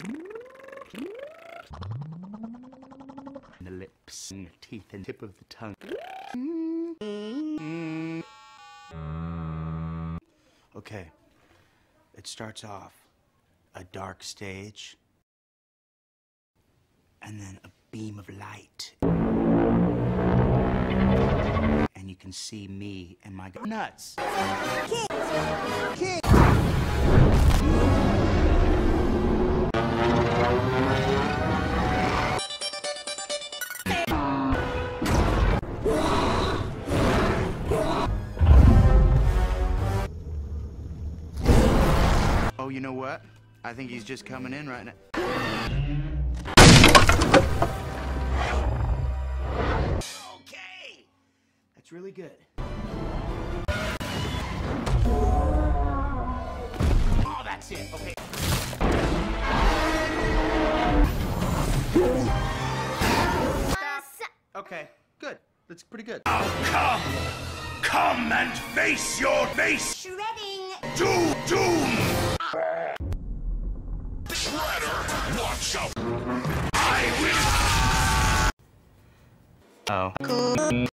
The lips and the teeth and tip of the tongue. Okay, it starts off a dark stage and then a beam of light. And you can see me and my nuts. King. Oh, you know what? I think he's just coming in right now. Okay! That's really good. Oh, that's it. Okay. Okay, good. That's pretty good. Now come and face your face. Shredding. Doom. Shredder, watch out. I will. Oh.